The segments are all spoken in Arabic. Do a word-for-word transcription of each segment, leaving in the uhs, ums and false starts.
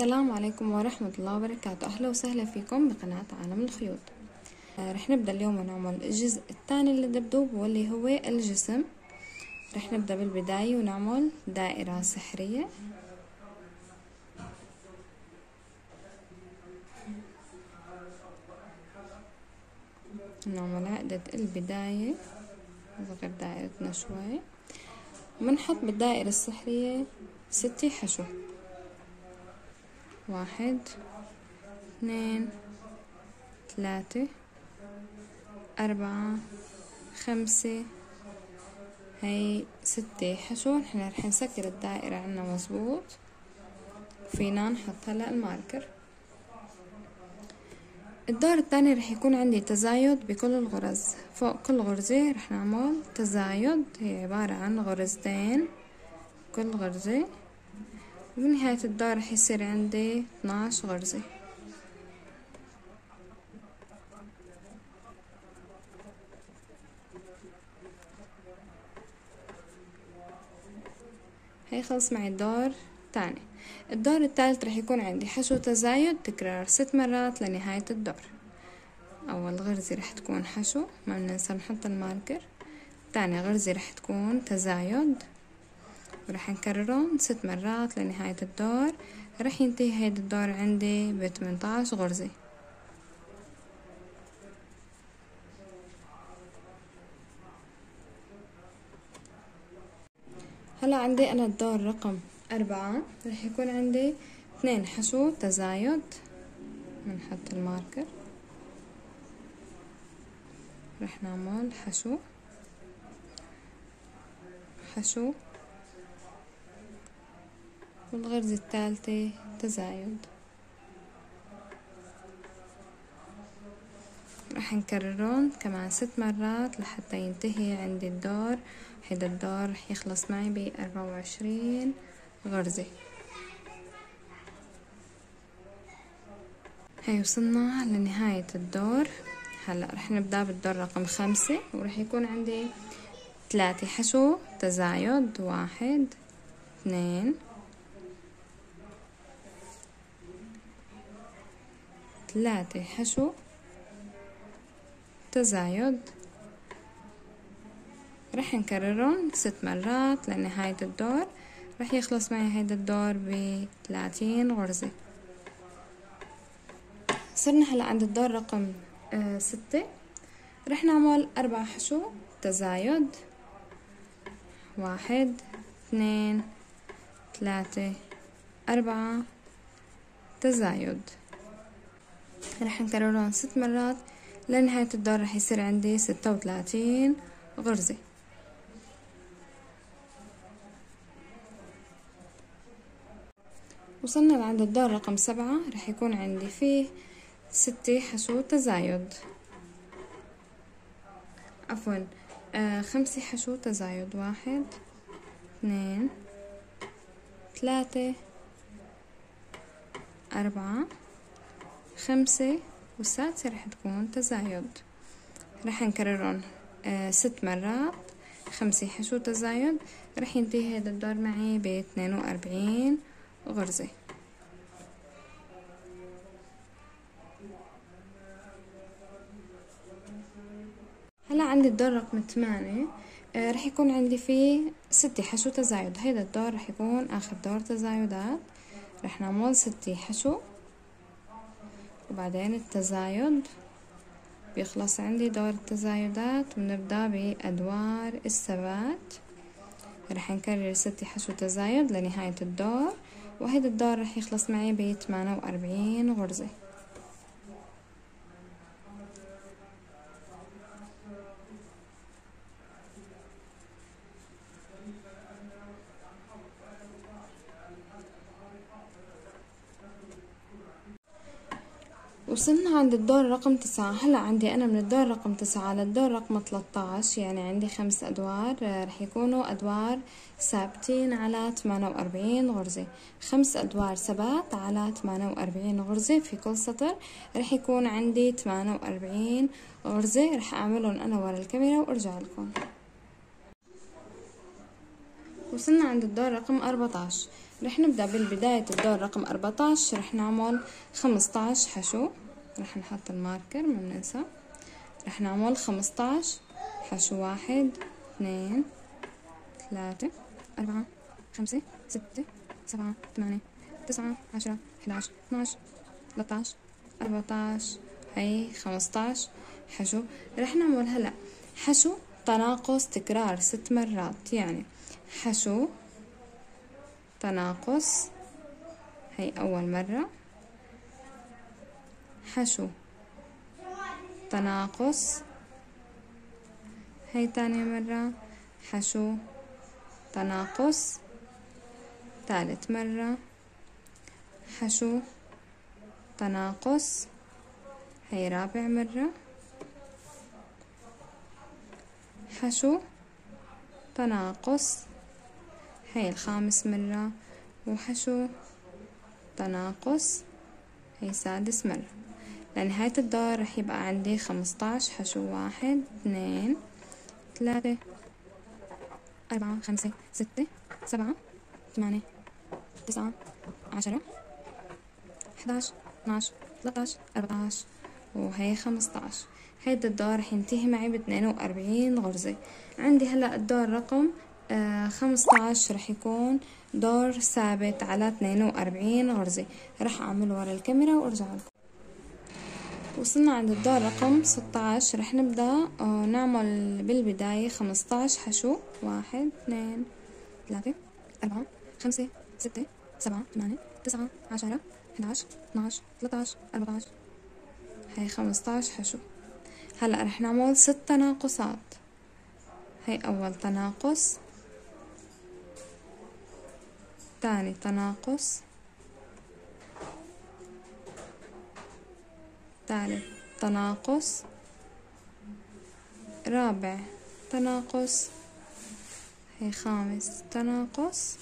السلام عليكم ورحمة الله وبركاته. أهلا وسهلا فيكم بقناة عالم الخيوط. آه رح نبدأ اليوم ونعمل الجزء الثاني للدبدوب واللي هو الجسم. رح نبدأ بالبداية ونعمل دائرة سحرية. نعمل عقدة البداية، نصغر دائرتنا شوي، وبنحط بالدائرة السحرية ستة حشو، واحد اثنين ثلاثة أربعة خمسة، هاي ستة حشو. نحن رح نسكر الدائرة عنا مظبوط، فينا نحط هلا الماركر. الدور الثاني رح يكون عندي تزايد بكل الغرز، فوق كل غرزة رح نعمل تزايد، هي عبارة عن غرزتين كل غرزة، وبنهاية الدور رح يصير عندي اثناش غرزة. هي خلص معي الدور الثاني. الدور الثالث رح يكون عندي حشو تزايد تكرار ست مرات لنهاية الدور. أول غرزة رح تكون حشو، ما ننسى نحط الماركر. تاني غرزة رح تكون تزايد، ورح نكررهم ست مرات لنهاية الدور. رح ينتهي هيدا الدور عندي بثمنتاش غرزة. هلا عندي أنا الدور رقم أربعة، رح يكون عندي اثنين حشو تزايد، بنحط الماركر، رح نعمل حشو حشو، والغرزة الثالثة تزايد. رح نكررهم كمان ست مرات لحتى ينتهي عندي الدور. هيدا الدور رح يخلص معي بأربعة وعشرين غرزة. هاي وصلنا لنهاية الدور. هلا رح نبدأ بالدور رقم خمسة، ورح يكون عندي ثلاثة حشو تزايد، واحد اثنين ثلاثة حشو تزايد، رح نكررهم ست مرات لنهاية الدور. رح يخلص معي هيدا الدور بثلاثين غرزة. صرنا هلا عند الدور رقم آه ستة، رح نعمل أربع حشو تزايد، واحد اثنين ثلاثة أربعة تزايد، رح نكررهم ست مرات لنهاية الدور. رح يصير عندي ستة وثلاثين غرزة. وصلنا لعند الدور رقم سبعة، رح يكون عندي فيه ستة حشو تزايد، عفوا آه خمسة حشو تزايد، واحد اثنين ثلاثة أربعة خمسة، والسادسة رح تكون تزايد. رح نكررهم آه ست مرات، خمسة حشو تزايد. رح ينتهي هذا الدور معي باثنين وأربعين غرزة. هلا عندي الدور رقم ثمانية، آه رح يكون عندي فيه ستة حشو تزايد. هيدا الدور رح يكون آخر دور تزايدات. رح نعمل ستة حشو، وبعدين التزايد بيخلص عندي دور التزايدات، ونبدأ بأدوار الثبات. رح نكرر ستة حشو تزايد لنهاية الدور، وهيدا الدور رح يخلص معي بثمانية وأربعين غرزة. وصلنا عند الدور رقم تسعة. هلا عندي أنا من الدور رقم تسعة للدور رقم ثلاثة عشر، يعني عندي خمس أدوار رح يكونوا أدوار ثابتين على ثمانية وأربعين غرزة. خمس أدوار ثبات على ثمانية وأربعين غرزة في كل سطر. رح يكون عندي ثمانية وأربعين غرزة. رح أعملهم أنا ورا الكاميرا وأرجع لكم. وصلنا عند الدور رقم أربعة عشر، رح نبدأ بالبداية الدور رقم أربعتاش، رح نعمل خمستاش حشو. رح نحط الماركر ما بننسى. رح نعمل خمستاش حشو، واحد اثنين ثلاثة أربعة خمسة ستة سبعة ثمانية تسعة عشرة إحداش اثناش ثلاثتاش أربعتاش. هي خمستاش حشو. رح نعمل هلأ حشو تناقص تكرار ست مرات، يعني حشو تناقص، هي أول مرة، حشو تناقص، هي تاني مرة، حشو تناقص، ثالث مرة، حشو تناقص، هي رابع مرة، حشو تناقص، هي الخامس مرة، وحشو تناقص، هي سادس مرة. لنهاية الدور رح يبقى عندي خمستاش حشو، واحد اثنين ثلاثة أربعة خمسة ستة سبعة ثمانية تسعة عشرة إحداش اثناش ثلاثتاش أربعتاش، وهي خمستاش. هيدا الدور رح ينتهي معي باثنين وأربعين غرزة. عندي هلأ الدور رقم آه خمستاش رح يكون دور ثابت على اثنين وأربعين غرزة. رح أعمل ورا الكاميرا وأرجع لكم. وصلنا عند الدور رقم ستاش. رح نبدأ آه نعمل بالبداية خمستاش حشو، واحد اثنين ثلاثة أربعة خمسة ستة سبعة ثمانية تسعة عشرة إحداش اثناش ثلاثتاش أربعتاش، هي خمستاش حشو. هلأ رح نعمل ست تناقصات. هي أول تناقص، تاني تناقص، ثالث تناقص، رابع تناقص، هي خامس تناقص،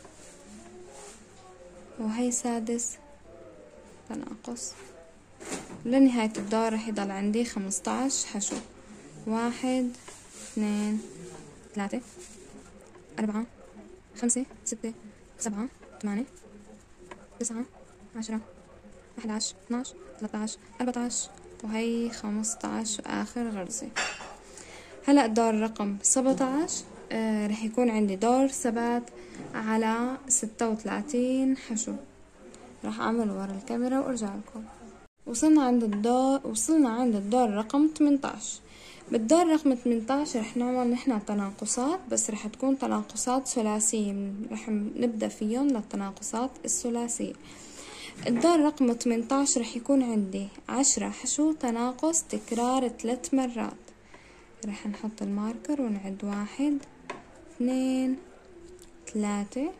وهي سادس تناقص. لنهاية الدور رح يضل عندي خمستاش حشو، واحد اثنين ثلاثة أربعة خمسة ستة سبعة ثمانية تسعة عشرة إحداش اثناش ثلاثتاش أربعتاش، وهي خمستاش وآخر غرزة. هلأ الدور رقم سبعتاش آه رح يكون عندي دور ثبات على ستة وثلاثين حشو. رح أعمل ورا الكاميرا وأرجع لكم. وصلنا عند الدور وصلنا عند الدور رقم ثمنتاش. بالدور رقم ثمنتاش رح نعمل نحن تناقصات، بس رح تكون تناقصات ثلاثية، رح نبدأ فيهم للتناقصات الثلاثية. الدور رقم ثمنتاش رح يكون عندي عشرة حشو تناقص تكرار ثلاث مرات. رح نحط الماركر ونعد واحد اثنين ثلاثة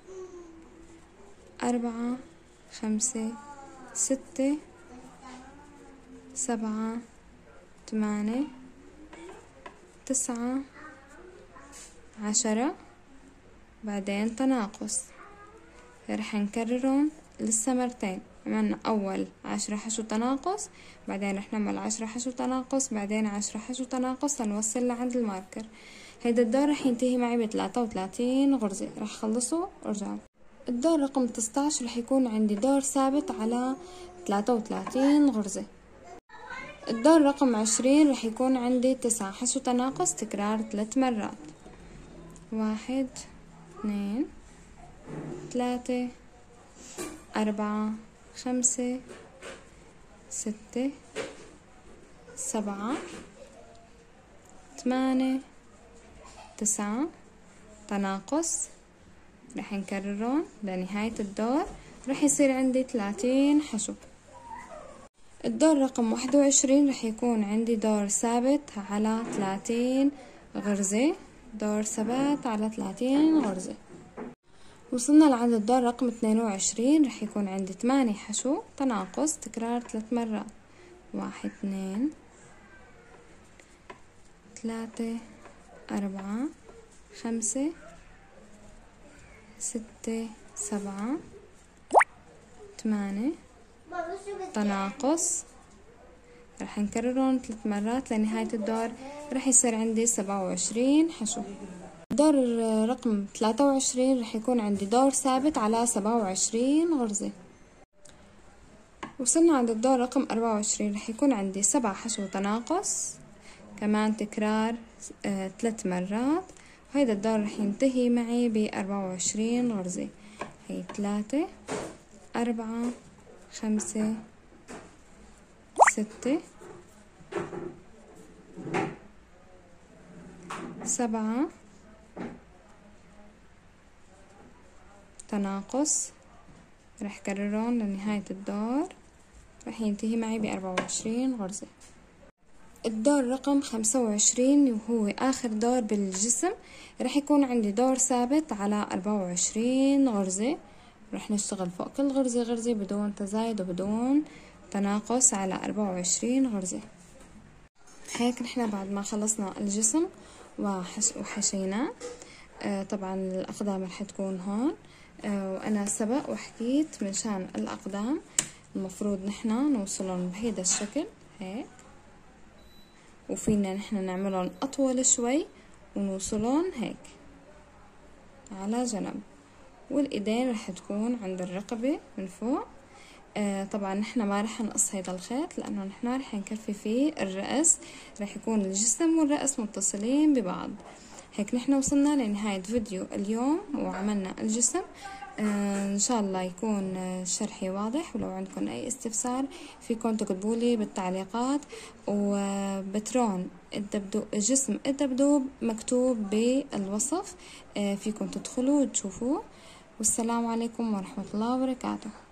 أربعة خمسة ستة سبعة ثمانية تسعة عشرة، بعدين تناقص. رح نكررهم لسه مرتين. عملنا أول عشرة حشو تناقص، بعدين رح نعمل عشرة حشو تناقص، بعدين عشرة حشو تناقص لنوصل لعند الماركر. هيدا الدور رح ينتهي معي بثلاثة وثلاثين غرزة. رح خلصه وارجع. الدور رقم تسعتاش رح يكون عندي دور ثابت على ثلاثة وثلاثين غرزة. الدور رقم عشرين رح يكون عندي تسعة حشو تناقص تكرار ثلاث مرات. واحد اثنين ثلاثة أربعة خمسة ستة سبعة ثمانية تسعة، تناقص. رح نكررهم لنهاية الدور. رح يصير عندي ثلاثين حشو. الدور رقم واحد وعشرين رح يكون عندي دور ثابت على ثلاثين غرزة، دور ثبات على ثلاثين غرزة. وصلنا لعند الدور رقم اثنين وعشرين رح يكون عندي ثمانية حشو تناقص تكرار ثلاث مرات. واحد اثنين ثلاثة أربعة خمسة ستة سبعة ثمانية، تناقص. رح نكررهم ثلاث مرات لنهاية الدور. رح يصير عندي سبعة وعشرين حشو. الدور رقم ثلاثة وعشرين رح يكون عندي دور ثابت على سبعة وعشرين غرزة. وصلنا عند الدور رقم أربعة وعشرين رح يكون عندي سبع حشو تناقص، كمان تكرار آه ثلاث مرات، وهيدا الدور رح ينتهي معي بأربعة وعشرين غرزة. هي ثلاثة أربعة خمسة ستة سبعة تناقص، رح كررهم لنهاية الدور، رح ينتهي معي بأربعة وعشرين غرزة. الدور رقم خمسة وعشرين وهو آخر دور بالجسم رح يكون عندي دور ثابت على أربعة وعشرين غرزة، رح نشتغل فوق كل غرزة غرزة بدون تزايد وبدون تناقص على أربعة وعشرين غرزة. هيك نحنا بعد ما خلصنا الجسم وحش وحشيناه. آه طبعا الأقدام رح تكون هون، آه وأنا سبق وحكيت منشان الأقدام المفروض نحنا نوصلهم بهيدا الشكل هيك، وفينا نحنا نعملهم أطول شوي ونوصلهم هيك على جنب، والإيدين رح تكون عند الرقبة من فوق. آه طبعا نحنا ما رح نقص هيدا الخيط لأنه نحنا رح نكفي فيه الرأس، رح يكون الجسم والرأس متصلين ببعض. هيك نحنا وصلنا لنهاية فيديو اليوم وعملنا الجسم. آه ان شاء الله يكون شرحي واضح، ولو عندكم اي استفسار فيكم تكتبولي بالتعليقات. وبترون الدبدوب جسم الدبدوب مكتوب بالوصف، آه فيكم تدخلوا وتشوفوه. والسلام عليكم ورحمة الله وبركاته.